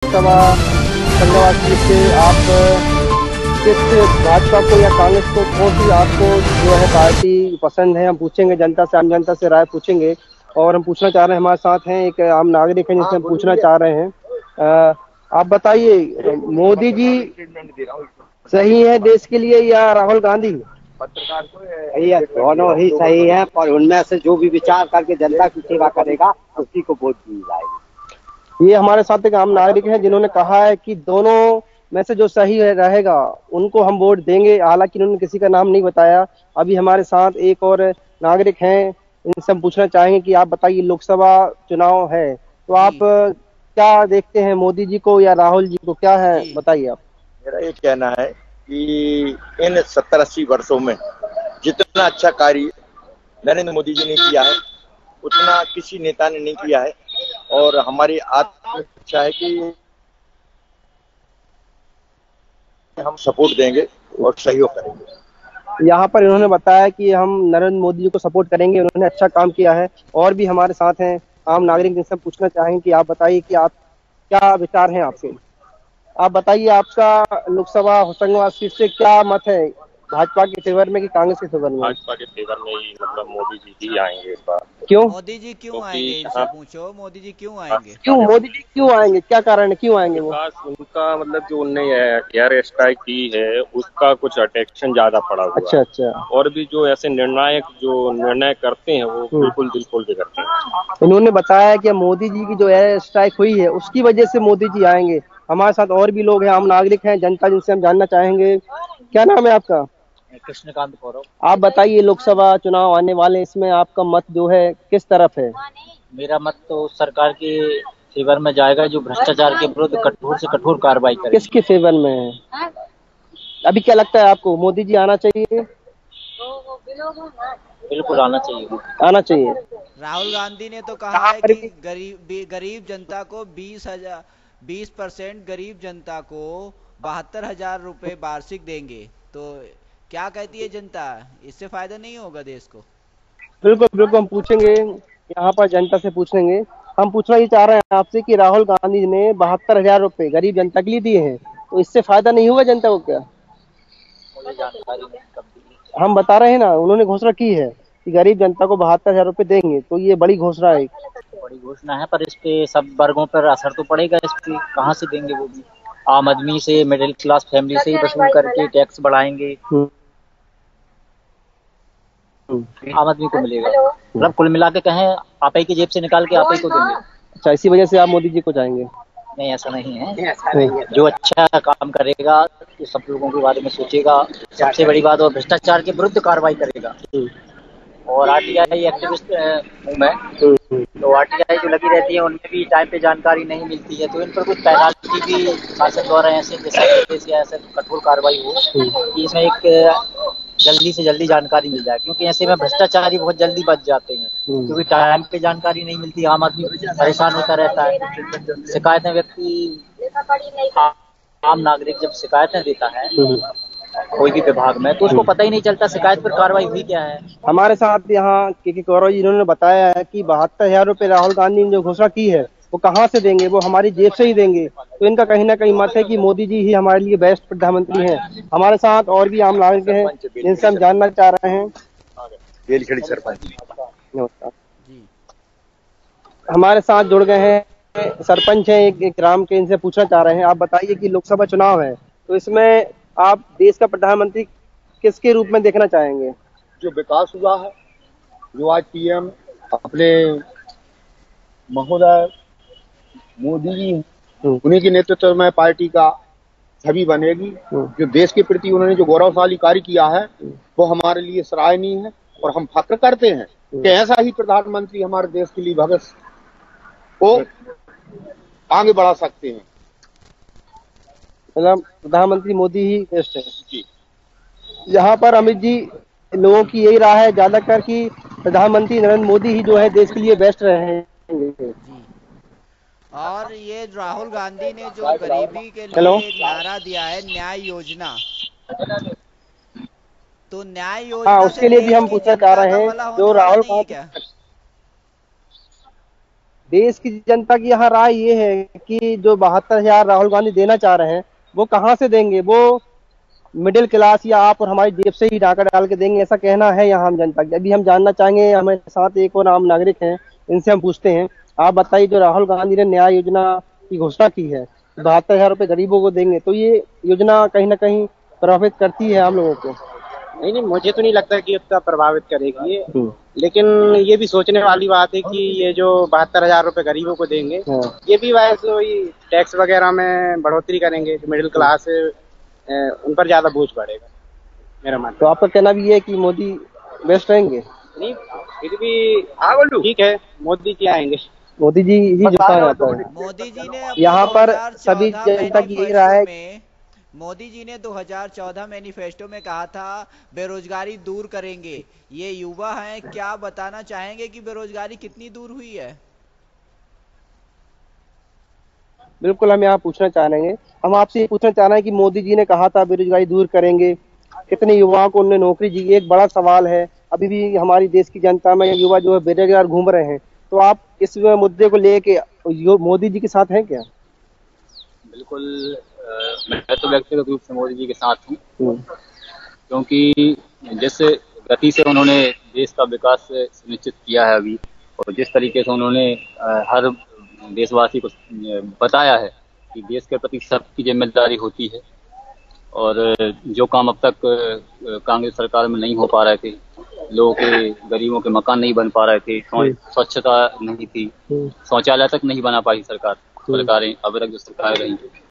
Lok Sabha Hoshangabad seat से आप किस भाजपा को या कांग्रेस को, कौन सी आपको जो है पार्टी पसंद है? हम पूछेंगे जनता से, आम जनता से राय पूछेंगे। और हम पूछना चाह रहे हैं, हमारे साथ हैं एक आम नागरिक हैं जिनसे हम पूछना चाह रहे हैं। आप बताइए, मोदी जी सही है देश के लिए या राहुल गांधी? भैया दोनों ही सही है, पर उनमें से जो भी विचार करके जनता की सेवा करेगा उसी को वोट दी जाएगी। ये हमारे साथ एक आम नागरिक है जिन्होंने कहा है कि दोनों में से जो सही रहेगा उनको हम वोट देंगे। हालांकि उन्होंने किसी का नाम नहीं बताया। अभी हमारे साथ एक और नागरिक हैं, इनसे हम पूछना चाहेंगे कि आप बताइए, लोकसभा चुनाव है तो आप क्या देखते हैं, मोदी जी को या राहुल जी को? क्या है, बताइए आप। मेरा ये कहना है कि इन 70-80 वर्षों में जितना अच्छा कार्य नरेंद्र मोदी जी ने किया है उतना किसी नेता ने नहीं किया है। और हमारी आत्म इच्छा है कि हम सपोर्ट देंगे और सहयोग करेंगे। यहाँ पर इन्होंने बताया कि हम नरेंद्र मोदी जी को सपोर्ट करेंगे, उन्होंने अच्छा काम किया है। और भी हमारे साथ हैं आम नागरिक जिनसे पूछना चाहेंगे कि आप बताइए कि आप क्या विचार हैं आपके। आप बताइए, आपका लोकसभा होशंगाबाद सीट से क्या मत है, भाजपा के फेवर में कि कांग्रेस के फेवर में? भाजपा के फेवर में ही, मतलब मोदी जी ही आएंगे इस बार। क्यों मोदी जी क्यों आएंगे, इनसे पूछो, मोदी जी क्यों आएंगे? क्यों मोदी जी क्यों आएंगे, क्या कारण है, क्यों आएंगे वो? विकास उनका, मतलब जो उनने एयर स्ट्राइक की है उसका कुछ अटेंशन ज्यादा पड़ा हुआ अच्छा है। अच्छा। और भी जो ऐसे निर्णायक जो निर्णय करते हैं वो बिल्कुल दिल खोल के करते हैं। इन्होंने बताया कि मोदी जी की जो एयर स्ट्राइक हुई है उसकी वजह से मोदी जी आएंगे। हमारे साथ और भी लोग हैं, आम नागरिक हैं, जनता, जिनसे हम जानना चाहेंगे। क्या नाम है आपका? कृष्णकांत गौरव। आप बताइए, लोकसभा चुनाव आने वाले, इसमें आपका मत जो है किस तरफ है? मेरा मत तो सरकार के फेवर में जाएगा जो भ्रष्टाचार के विरुद्ध कठोर से कठोर कार्रवाई करे। किसके फेवर में है? अभी क्या लगता है आपको, मोदी जी आना चाहिए? बिल्कुल आना चाहिए। आना चाहिए। राहुल गांधी ने तो कहा है कि गरीब जनता को 20% गरीब जनता को 72,000 रुपए वार्षिक देंगे। तो क्या कहती है जनता, इससे फायदा नहीं होगा देश को? बिल्कुल बिल्कुल, हम पूछेंगे, यहाँ पर जनता से पूछेंगे। हम पूछना ये चाह रहे हैं आपसे कि राहुल गांधी ने 72,000 रुपए गरीब जनता के लिए दिए हैं, तो इससे फायदा नहीं होगा जनता को क्या? मुझे जानकारी नहीं कब दी। हम बता रहे हैं ना, उन्होंने घोषणा की है कि गरीब जनता को 72,000 रुपए देंगे, तो ये बड़ी घोषणा है। बड़ी घोषणा है, पर इस पे सब वर्गों पर असर तो पड़ेगा। इस पे कहाँ से देंगे वो भी? आम आदमी से, मिडिल क्लास फैमिली से ही वसूल करके टैक्स बढ़ाएंगे। आम आदमी को मिलेगा, मतलब कुल मिला के कहें आप ही की जेब से निकाल के आप ही को देंगे। अच्छा, इसी वजह से आप मोदी जी को जाएंगे? नहीं, ऐसा नहीं है। जो अच्छा काम करेगा तो सब लोगों के बारे में सोचेगा, सबसे बड़ी बात, और भ्रष्टाचार के विरुद्ध कार्रवाई करेगा। और आरटीआई एक्टिविस्ट हूँ मैं, तो आरटीआई जो लगी रहती है उनमें भी टाइम पे जानकारी नहीं मिलती है, तो इन पर कुछ पेनाल्टी भी शासन द्वारा ऐसे ऐसे कठोर कार्रवाई हो कि इसमें एक जल्दी से जल्दी जानकारी मिल जाए, क्योंकि ऐसे में भ्रष्टाचारी बहुत जल्दी बच जाते हैं, क्योंकि टाइम पे जानकारी नहीं मिलती, आम आदमी परेशान होता रहता है। शिकायतें आम नागरिक जब शिकायतें देता है कोई भी विभाग में, तो उसको पता ही नहीं चलता शिकायत पर कार्रवाई हुई क्या है। हमारे साथ यहाँ के गौरव जी, इन्होंने बताया है कि 72,000 रुपए राहुल गांधी ने जो घोषणा की है वो कहाँ से देंगे, वो हमारी जेब से ही देंगे। तो इनका कहीं ना कहीं मत है कि मोदी जी ही हमारे लिए बेस्ट प्रधानमंत्री हैं। हमारे साथ और भी आम नागरिक हैं जिनसे हम जानना चाह रहे हैं। हमारे साथ जुड़ गए हैं सरपंच हैं एक ग्राम के, इनसे पूछना चाह रहे हैं। आप बताइए कि लोकसभा चुनाव है तो इसमें आप देश का प्रधानमंत्री किसके रूप में देखना चाहेंगे? जो विकास हुआ है, जो आज पीएम अपने महोदय मोदी जी, उन्हीं के नेतृत्व में पार्टी का छवि बनेगी। जो देश के प्रति उन्होंने जो गौरवशाली कार्य किया है वो हमारे लिए सराहनीय है, और हम फक्र करते हैं कि ऐसा ही प्रधानमंत्री हमारे देश के लिए भविष्य को आगे बढ़ा सकते हैं। मतलब प्रधानमंत्री मोदी ही बेस्ट है जी। यहाँ पर अमित जी, लोगों की यही राय है ज्यादातर कि प्रधानमंत्री नरेंद्र मोदी ही जो है देश के लिए बेस्ट रहेंगे जी। और ये राहुल गांधी ने जो गरीबी के लिए नारा दिया है, न्याय योजना, तो न्याय योजना उसके लिए भी हम पूछना चाह रहे हैं। जो राहुल क्या? देश की जनता की यहाँ राय ये है कि जो 72,000 राहुल गांधी देना चाह रहे हैं वो कहाँ से देंगे, वो मिडिल क्लास या आप और हमारी जेब से ही डाका डाल के देंगे, ऐसा कहना है यहाँ हम जनता की। अभी हम जानना चाहेंगे, हमारे साथ एक और आम नागरिक हैं, इनसे हम पूछते हैं। आप बताइए, जो राहुल गांधी ने न्याय योजना की घोषणा की है, 72,000 रुपए गरीबों को देंगे, तो ये योजना कहीं ना कहीं प्रभावित करती है आम लोगों को? नहीं, मुझे तो नहीं लगता कि उतना प्रभावित करेगी ये। लेकिन ये भी सोचने वाली बात है कि ये जो 72,000 रुपए गरीबों को देंगे, ये भी वैसे वही टैक्स वगैरह में बढ़ोतरी करेंगे, जो मिडिल क्लास है उन पर ज्यादा बोझ पड़ेगा, मेरा मानना। तो आपका कहना भी है कि मोदी बेस्ट रहेंगे? नहीं, फिर भी ठीक है, मोदी क्या आएंगे, मोदी जी ही जितना जाता है। मोदी जी ने यहाँ पर सभी जनता की यही राय है। मोदी जी ने 2014 मैनिफेस्टो में कहा था बेरोजगारी दूर करेंगे। ये युवा हैं, क्या बताना चाहेंगे कि बेरोजगारी कितनी दूर हुई है? बिल्कुल, हम यहाँ पूछना चाह रहे हैं, हम आपसे पूछना चाह रहे हैं कि मोदी जी ने कहा था बेरोजगारी दूर करेंगे, कितने युवाओं को उन्होंने नौकरी दी? एक बड़ा सवाल है, अभी भी हमारी देश की जनता में युवा जो है बेरोजगार घूम रहे हैं। तो आप इस मुद्दे को लेके मोदी जी के साथ हैं क्या? बिल्कुल, मैं तो व्यक्तिगत रूप से मोदी जी के साथ हूँ, क्योंकि जिस गति से उन्होंने देश का विकास सुनिश्चित किया है अभी, और जिस तरीके से उन्होंने हर देशवासी को बताया है कि देश के प्रति सबकी जिम्मेदारी होती है, और जो काम अब तक कांग्रेस सरकार में नहीं हो पा रहे थे, लोगों के, गरीबों के मकान नहीं बन पा रहे थे, स्वच्छता नहीं थी, शौचालय तक नहीं बना पाई सरकारें अब तक जो सरकारें रही।